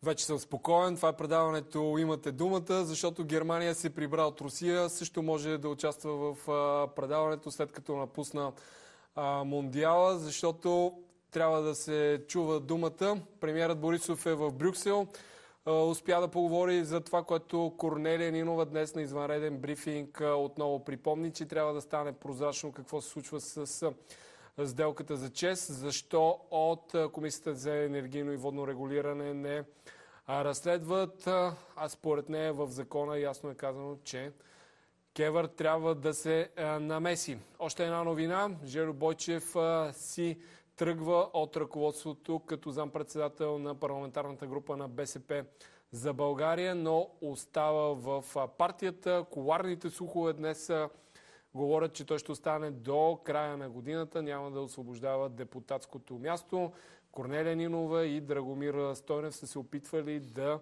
Вече съм спокоен. Това е предаването "Имате думата", защото Германия се прибра от Русия. Също може да участва в предаването, след като напусна Мондиала, защото трябва да се чува думата. Премиерът Борисов е в Брюксел. Успя да поговори за това, което Корнелия Нинова днес на извънреден брифинг отново припомни, че трябва да стане прозрачно какво се случва с сделката за ЧЕЗ. Защо от Комисията за енергийно и водно регулиране не разследват? А според нея в закона ясно е казано, че КЕВР трябва да се намеси. Още една новина. Жельо Бойчев си тръгва от ръководството като зампредседател на парламентарната група на БСП за България, но остава в партията. Кулуарните слухове днес говорят, че той ще остане до края на годината. Няма да освобождава депутатското място. Корнелия Нинова и Драгомир Стойнев са се опитвали да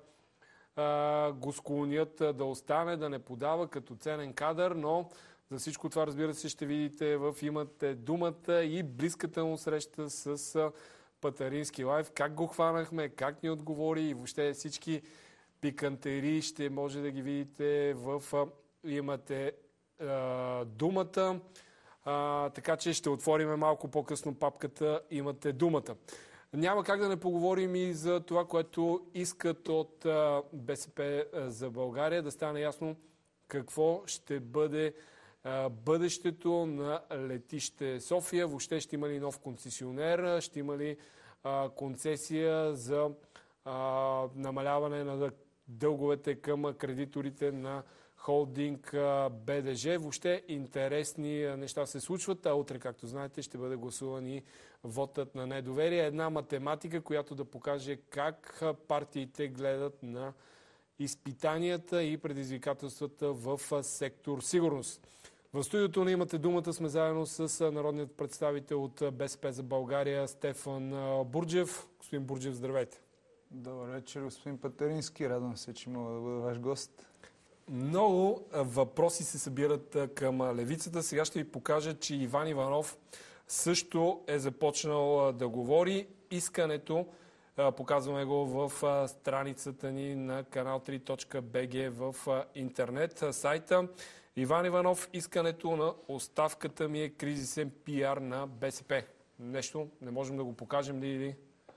го склонят да остане, да не подава като ценен кадър, но за всичко това, разбира се, ще видите в "Имате думата" и близката му среща с Пътарински лайв. Как го хванахме, как ни отговори и въобще всички пикантерии ще може да ги видите в "Имате думата". Така че ще отворим малко по-късно папката "Имате думата". Няма как да не поговорим и за това, което искат от БСП за България, да стане ясно какво ще бъде бъдещето на летище София. Въобще ще има ли нов концесионер, ще има ли концесия за намаляване на дълговете към кредиторите на холдинг БДЖ. Въобще интересни неща се случват, а утре, както знаете, ще бъде гласуван и вотът на недоверие. Една математика, която да покаже как партиите гледат на изпитанията и предизвикателствата в сектор сигурност. В студиото на "Имате думата" сме заедно с народният представител от БСП за България Стефан Бурджев. Господин Бурджев, здравейте. Добър вечер, господин Пътарински. Радвам се, че мога да бъда ваш гост. Много въпроси се събират към левицата. Сега ще ви покажа, че Иван Иванов също е започнал да говори. Искането, показваме го в страницата ни на канал3.bg в интернет сайта. Иван Иванов: "Искането на оставката ми е кризисен пиар на БСП". Нещо не можем да го покажем ли или?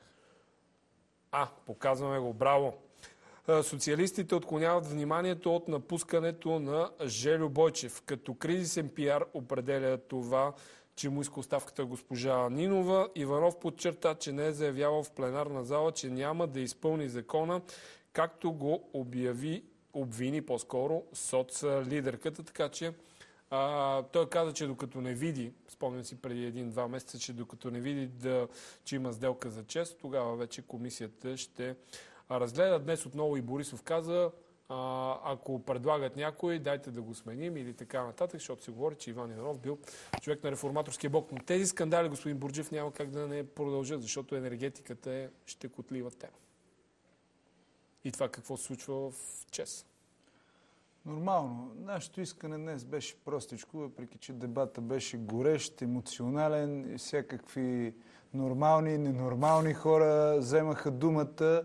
Показваме го. Браво! Социалистите отклоняват вниманието от напускането на Жельо Бойчев. Като кризисен пиар определя това, че му иска оставката госпожа Нинова. Иванов подчерта, че не е заявявал в пленарна зала, че няма да изпълни закона, както го обвини по-скоро соцлидерката. Така че той каза, че докато не види, спомням си преди 1-2 месеца, че докато не види че има сделка за ЧЕЗ, тогава вече комисията ще разгледа. Днес отново и Борисов каза, ако предлагат някой, дайте да го сменим или така нататък, защото се говори, че Иван Иванов бил човек на реформаторския блок. Но тези скандали, господин Бурджев, няма как да не продължат, защото енергетиката е щекотлива тема. И това какво се случва в ЧЕЗ? Нормално. Нашето искане днес беше простичко, въпреки че дебата беше горещ, емоционален и всякакви нормални и ненормални хора вземаха думата.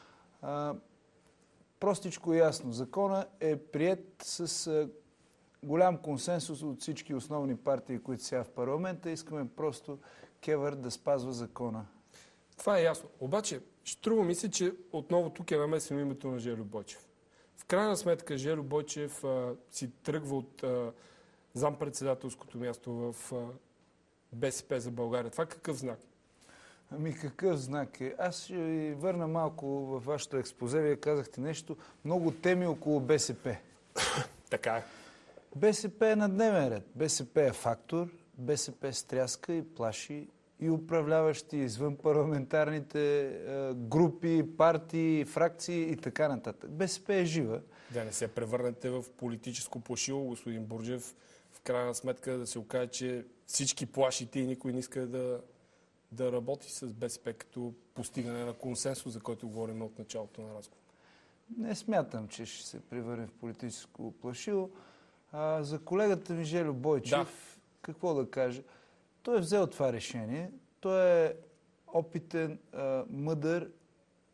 Простичко и ясно. Закона е приет с голям консенсус от всички основни партии, които сега в парламента. Искаме просто КЕВР да спазва закона. Това е ясно. Обаче, струва ми се, че отново тук е намесено името на Жельо Бойчев. В крайна сметка Жельо Бойчев си тръгва от зампредседателското място в БСП за България. Това какъв знак? Какъв знак е? Аз ще ви върна малко във вашето експозе. Вие казахте нещо. Много теми около БСП. Така е. БСП е на дневен ред. БСП е фактор. БСП стряска и плаши и управляващи извън парламентарните групи, партии, фракции и така нататък. БСП е жива. Да не се превърнете в политическо плашило, господин Бурджев. В крайна сметка да се окаже, че всички плашите и никой не иска да работи с БСП като постигане на консенсус, за който говорим от началото на разговор. Не смятам, че ще се превърне в политическо плашило. За колегата ми Жельо Бойчев, какво да кажа? Той е взел това решение. Той е опитен, мъдър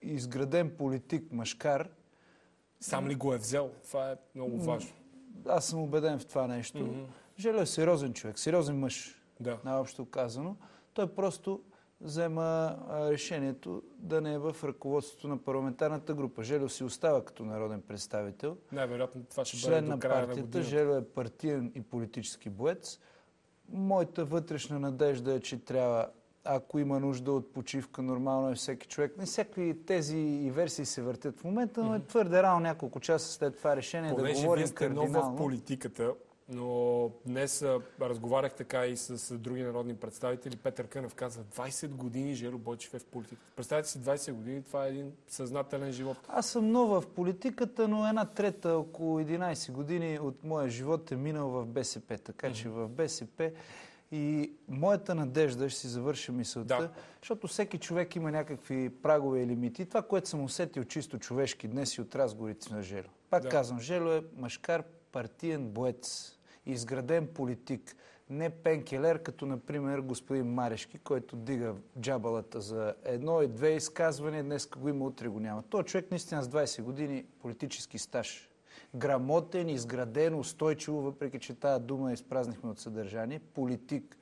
изграден политик мъжкар. Сам ли го е взел? Това е много важно. Аз съм убеден в това нещо. Жельо е сериозен човек, сериозен мъж, Да. наобщо казано. Той просто взема решението да не е в ръководството на парламентарната група. Жельо си остава като народен представител. Най-вероятно това ще бъде Член до на края на партията. годината. Жельо е партиен и политически боец. Моята вътрешна надежда е, че трябва, ако има нужда от почивка, нормално е всеки човек. Не всякакви тези и версии се въртят в момента, но е твърде рано няколко часа след това решение да говорим вие сте нов в кардинално. политиката, но днес разговарях така и с други народни представители. Петър Кънев каза, 20 години Жельо Бойчев е в политиката. Представете си 20 години, това е един съзнателен живот. Аз съм нов в политиката, но една трета, около 11 години от моя живот е минал в БСП. Така че в БСП и моята надежда, ще си завърша мисълта, защото всеки човек има някакви прагове и лимити. Това, което съм усетил чисто човешки днес и от разговорите на Жельо. Пак казвам, Жельо е мъжкар, партиен боец, изграден политик. Не пенкелер, като например господин Марешки, който дига джабалата за едно и две изказвания, днес го има, утре го няма. Той човек наистина с 20 години политически стаж. Грамотен, изграден, устойчиво, въпреки че тая дума изпразнихме от съдържание, политик.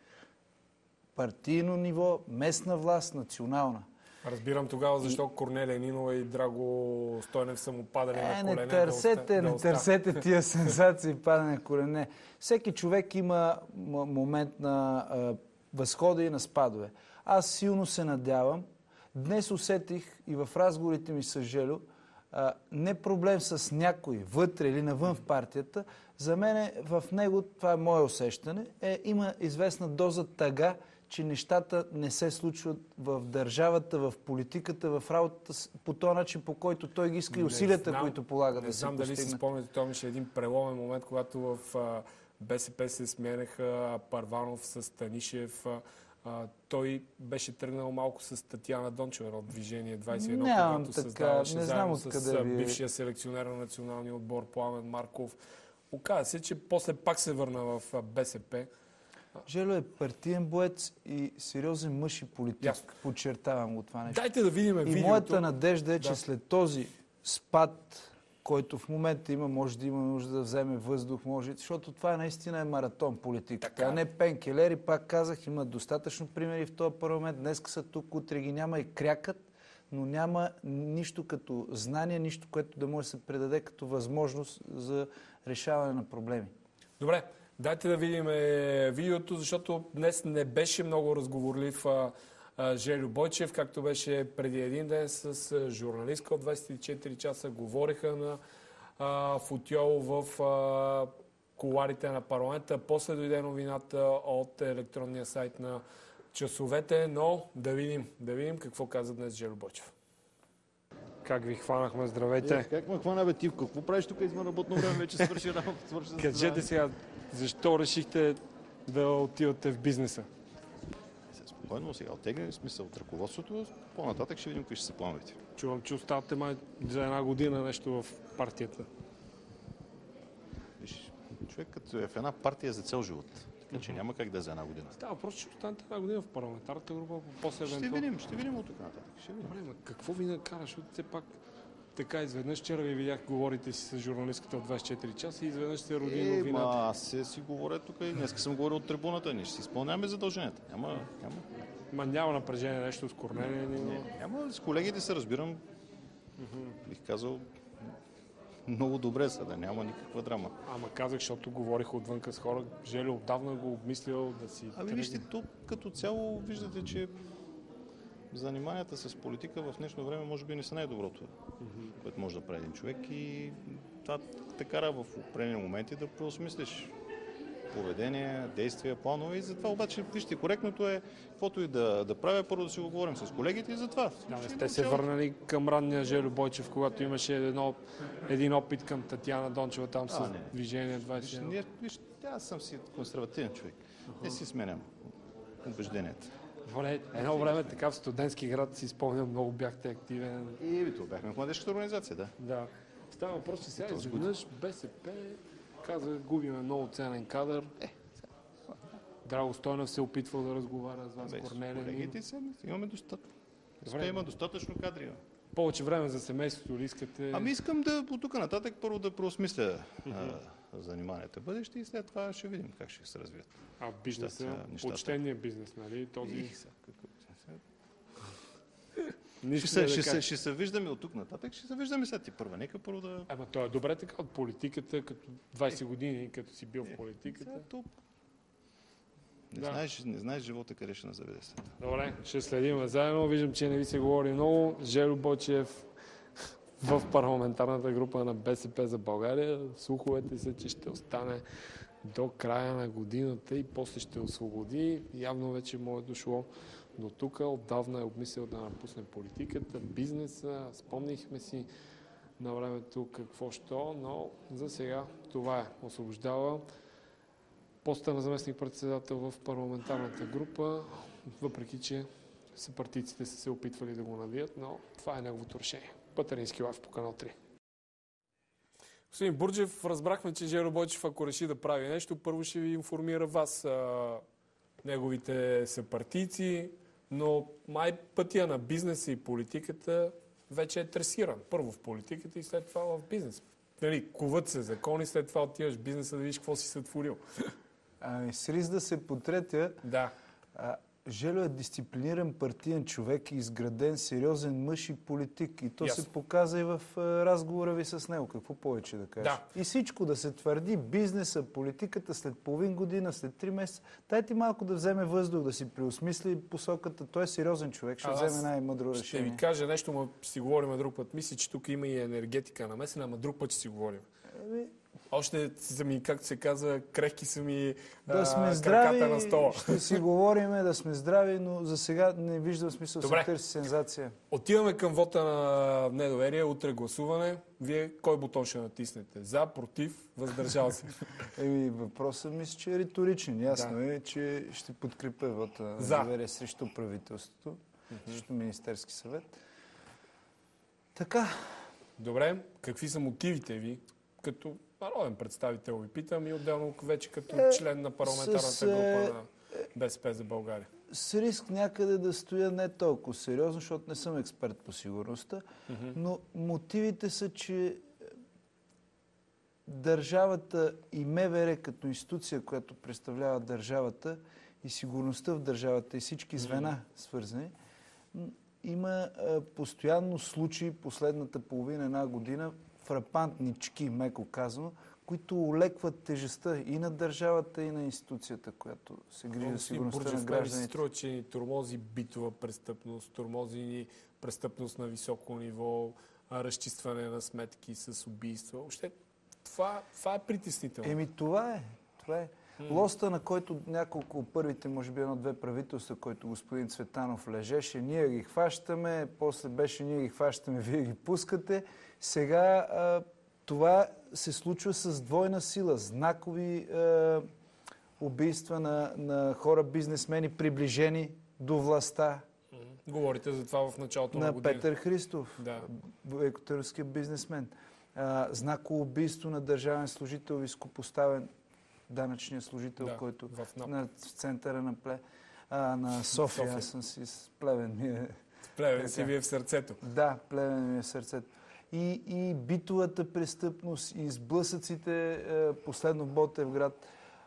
Партийно ниво, местна власт, национална. Разбирам тогава защо Корнелия Нинова и Драго Стойнев са му падали на колене. Не търсете тия сенсации, падане на колене. Всеки човек има момент на възхода и на спадове. Аз силно се надявам. Днес усетих и в разговорите ми с Жельо, не проблем с някой вътре или навън в партията. За мен в него, това е мое усещане, има известна доза тъга, че нещата не се случват в държавата, в политиката, в работата по този начин, по който той ги иска и усилията, които полага да се постигнат. Не знам дали си спомняте, това имаше един преломен момент, когато в БСП се сменяха Първанов с Станишев. Той беше тръгнал малко с Татяна Дончева от Движение 21, когато създаваше заедно с бившия селекционер на националния отбор Пламен Марков. Оказа се, че после пак се върна в БСП. Жельо е партиен боец и сериозен мъж и политик. Подчертавам го това нещо. Дайте да видим видеото. И моята надежда е, че след този спад, който в момента има, може да има нужда да вземе въздух, защото това наистина е маратон политиката, а не пенкелери. Пак казах, има достатъчно примери в този парламент. Днес са тук, утре ги няма и крякат, но няма нищо като знание, нищо, което да може да се предаде като възможност за решаване на проблеми. Добре. Дайте да видим видеото, защото днес не беше много разговорлив Жельо Бойчев, както беше преди един ден с журналистка от 24 часа. Говориха на футиол в кулоарите на парламента. После дойде новината от електронния сайт на часовете, но да видим какво каза днес Жельо Бойчев. Как ви хванахме? Здравейте! Как ме хвана, бе, ти? Какво правиш тук извън работно време? Вече свърши работа. Кажете сега, защо решихте да отивате в бизнеса? Спокойно, сега оттегляме смисъл от ръководството. По-нататък ще видим какви ще са плановете. Чувам, че оставате май за една година нещо в партията. Виж, човек като е в една партия за цял живот. Така че няма как да е за една година. Става просто, че останете една година в парламентарната група, после Ще видим от тук нататък. Добре, ма какво ви накара, защото все пак така изведнъж, вчера ви видях, говорите си с журналистката от 24 часа и изведнъж се роди новината. Аз си говоря тук и днес съм говорил от трибуната. Ние ще си изпълняваме задълженията. Няма напрежение нещо с Корнелия? Няма. С колегите се разбирам. Бих казал много добре са, да няма никаква драма. Ама казах, защото говорих отвънка с хора. Жельо отдавна го обмислял да си... Вижте, тук като цяло виждате, че заниманията с политика в днешно време може би не са най-доброто, което може да прави един човек и това те кара в определени моменти да преосмислиш поведение, действия, планове и затова обаче, вижте, коректното е каквото и да правя, първо да си го говорим с колегите и затова. Сте се върнали към ранния Жельо Бойчев, когато имаше един опит към Татяна Дончева там с Движение 21. Вижте, аз съм си консервативен човек. Не си сменям убежденията. Едно време така в студентски град си спомням, много бяхте активен. Това бяхме в младежката организация, да. Става въпрос, че сега изведнъж БСП каза, губиме много ценен кадър. Драго Стойнев се опитвал да разговаря с вас, Корнелия. Колегите имаме достатъчно. Има достатъчно кадри. Повече време за семейството ли искате? Ами искам да от тук нататък първо да преосмисля заниманията в бъдеще и след това ще видим как ще се развият. А бизнеса, почтения бизнес, нали? Този... Ще се виждаме от тук нататък, ще се виждаме след и първа. Нека първо да... Ама то е добре така от политиката, като 20 години, като си бил в политиката. Не знаеш живота къде ще назаведе след. Добре, ще следим заедно. Виждам, че не ви се говори много. Желю Бойчев в парламентарната група на БСП за България. Слуховете са, че ще остане до края на годината и после ще освободи. Явно вече му е дошло до тук. Отдавна е обмислил да напусне политиката, бизнеса. Спомнихме си на времето какво що, но за сега това е. Освобождава поста на заместник-председател в парламентарната група, въпреки че съпартийците са се опитвали да го навият, но това е неговото решение. Пътърински лайв по канал 3. Господин Бурджев, разбрахме, че Желю Бойчев, ако реши да прави нещо, първо ще ви информира вас, неговите съпартийци, но май пътя на бизнеса и политиката вече е тресиран. Първо в политиката и след това в бизнес. Нали, куват се закони, след това отиваш в бизнеса да видиш какво си сътворил. Ами, с риск да се потретя, да. Желю е дисциплиниран партиен човек, изграден, сериозен мъж и политик. И то се показа и в разговора ви с него. Какво повече да кажеш? Да. И всичко да се твърди, бизнеса, политиката след половин година, след 3 месеца. Дай ти малко да вземе въздух, да си преосмисли посоката. Той е сериозен човек, ще вземе най-мъдро решение. Ще ви кажа нещо, но ще си говорим друг път. Мисля, че тук има и енергетика намесена, ама друг път ще си говорим. Още са ми, както се казва, крехки са ми да сме здрави, краката на стола. Ще си говориме, да сме здрави, но за сега не виждам смисъл да се търси сензация. Отиваме към вота на недоверие, утре гласуване. Вие кой бутон ще натиснете? За, против, въздържал се? Въпросът мисля, че е риторичен. Ясно е, че ще подкрепя вота на недоверие срещу правителството, срещу Министерски съвет. Така. Добре, какви са мотивите ви като народен представител ви питам и отделно вече като член на парламентарната група на БСП за България? С риск някъде да стоя не толкова сериозно, защото не съм експерт по сигурността, но мотивите са, че държавата и МВР като институция, която представлява държавата и сигурността в държавата и всички звена свързани, има постоянно случаи последната половина-една година, фрапантнички, меко казано, които олекват тежестта и на държавата, и на институцията, която се грижи за сигурността на гражданите. Се струва, че ни тормози битова престъпност, тормози ни престъпност на високо ниво, разчистване на сметки с убийства. Въобще, това е притеснително. Това е. Лоста, на който няколко първите, може би едно-две правителства, който господин Цветанов лежеше, ние ги хващаме, после беше ние ги хващаме, вие ги пускате. Сега това се случва с двойна сила. Знакови убийства на хора, бизнесмени, приближени до властта. Говорите за това в началото на година. На Петър Христов, екотърския бизнесмен. Знаково убийство на държавен служител, високопоставен данъчния служител, който в центъра на София. Аз съм си с Плевен. Плевен си ви е в сърцето. Да, Плевен ми е в сърцето. И битовата престъпност, и сблъсъците, последно в Ботевград.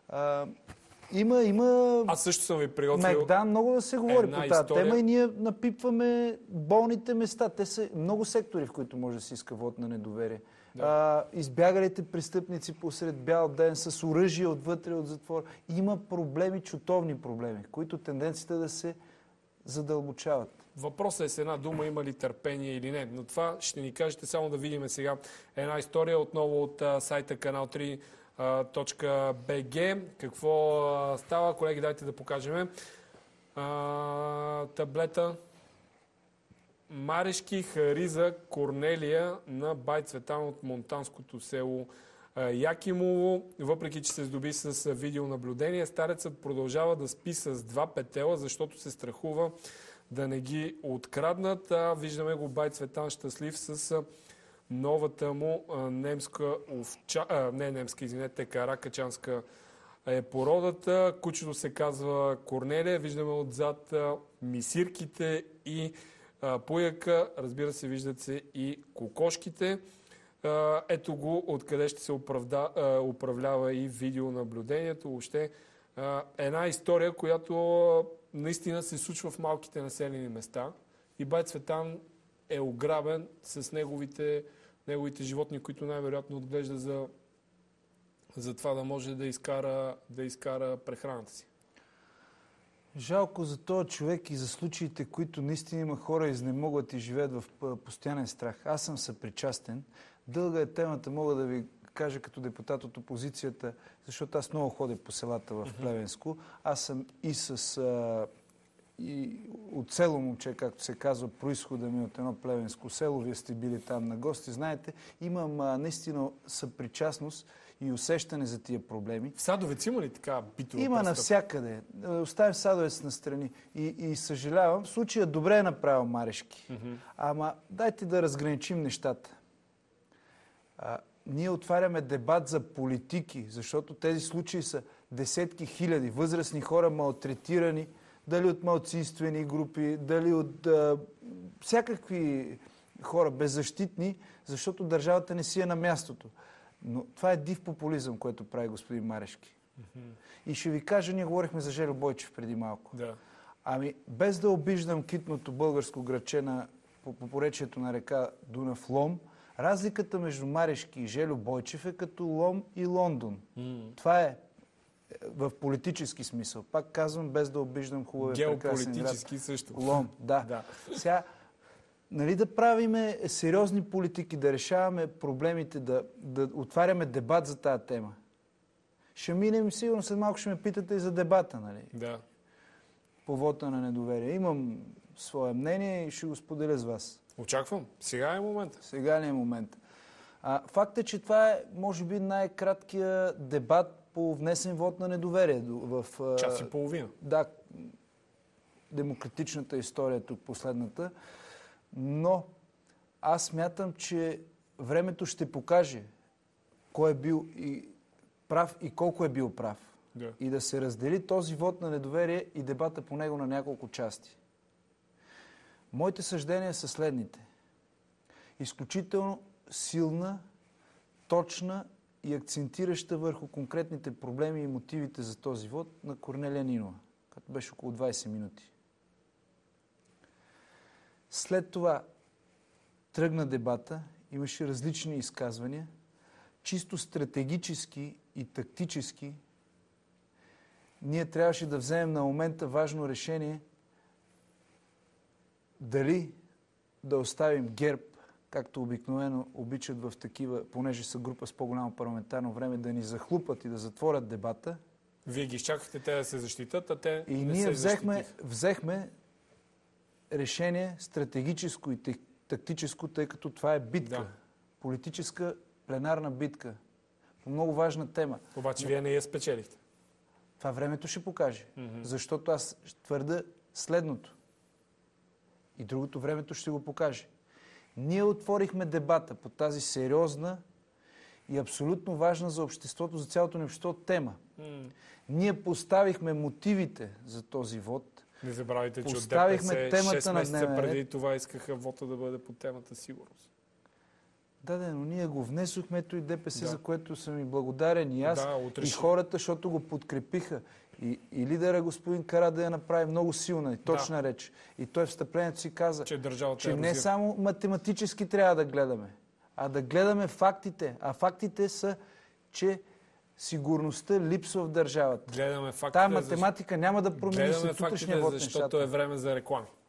Има... Аз също съм ви приготвил... Мегдан, много да се говори по тази тема и ние напипваме болните места. Те са много сектори, в които може да се иска вот на недоверие. Избягалите престъпници посред бял ден с оръжие отвътре от затвора. Има проблеми, чутовни проблеми, които тенденцията да се задълбочават. Въпросът е с една дума, има ли търпение или не. Но това ще ни кажете, само да видим сега една история отново от сайта kanal3.bg. Какво става? Колеги, дайте да покажем. Таблета. Марешки хариза Корнелия на Бай Цветан от монтанското село Якимово. Въпреки че се здоби с видеонаблюдение, старецът продължава да спи с 2 петела, защото се страхува да не ги откраднат. Виждаме го Бай Цветан щастлив с новата му немска овча, не немска, извинете, каракачанска е породата. Кучето се казва Корнелия. Виждаме отзад мисирките и пуяка. Разбира се, виждат се и кокошките. Ето го откъде ще се управлява и видеонаблюдението. Въобще една история, която наистина се случва в малките населени места. И бай Цветан е ограбен с неговите животни, които най-вероятно отглежда за това да може да изкара прехраната си. Жалко за този човек и за случаите, които наистина има хора изнемогват и живеят в постоянен страх. Аз съм съпричастен. Дълга е темата, мога да ви кажа като депутат от опозицията, защото аз много ходя по селата в Плевенско. Аз съм и от село момче, както се казва, произхода ми от едно плевенско село. Вие сте били там на гости, знаете. Имам наистина съпричастност и усещане за тия проблеми. В Садовец има ли така битова Има престъпност? навсякъде. Оставим Садовец настрани. И съжалявам, в случая добре е направил Марешки. Ама дайте да разграничим нещата. Ние отваряме дебат за политики, защото тези случаи са десетки хиляди възрастни хора малтретирани, дали от малцинствени групи, дали от всякакви хора беззащитни, защото държавата не си е на мястото. Но това е див популизъм, което прави господин Марешки. И ще ви кажа, ние говорихме за Жельо Бойчев преди малко. Да. Ами, без да обиждам китното българско градче по поречието на река Дунав Лом, разликата между Марешки и Жельо Бойчев е като Лом и Лондон. Това е в политически смисъл. Пак казвам, без да обиждам хубавия прекрасен град. Геополитически също. Лом, да. Сега, нали да правиме сериозни политики, да решаваме проблемите, да отваряме дебат за тази тема. Ще минем, сигурно след малко ще ме питате и за дебата, нали? Да. По вота на недоверие. Имам свое мнение и ще го споделя с вас. Очаквам. Сега е момента. Сега не е момент. Факт е, че това е, може би, най-краткия дебат по внесен вод на недоверие. Час и половина. Да, демократичната история тук, последната. Но аз смятам, че времето ще покаже кой е бил и прав и колко е бил прав. Да. И да се раздели този вод на недоверие и дебата по него на няколко части. Моите съждения са следните. Изключително силна, точна и акцентираща върху конкретните проблеми и мотивите за този вод на Корнелия Нинова, като беше около 20 минути. След това тръгна дебата, имаше различни изказвания, чисто стратегически и тактически. Ние трябваше да вземем на момента важно решение дали да оставим ГЕРБ, както обикновено обичат в такива, понеже са група с по-голямо парламентарно време, да ни захлупат и да затворят дебата. Вие ги изчакахте те да се защитат, а те и не ние се взехме решение стратегическо и тактическо, тъй като това е битка. Да. Политическа пленарна битка. По много важна тема. Обаче вие не я спечелихте. Това времето ще покаже. Защото аз твърда следното. И другото времето ще го покаже. Ние отворихме дебата по тази сериозна и абсолютно важна за обществото, за цялото ни общество тема. Ние поставихме мотивите за този вод. Не забравяйте, че от Поставихме ДПС темата 6 на месеца дневен ред. преди това искаха вода да бъде по темата сигурност. Да, но ние го внесохме, ето и ДПС, Да. за което съм и благодарен и аз, Да, утре и ще- хората, защото го подкрепиха. И лидера господин Карадайъ направи много силна и точна реч. И той в встъплението си каза, Че държавата че е не ерозира. само математически трябва да гледаме, а да гледаме фактите. А фактите са, че сигурността липсва в държавата. Гледаме фактите, Тая математика няма да промени гледаме след утрешния фактите, вод защото нещата. е време за реклами.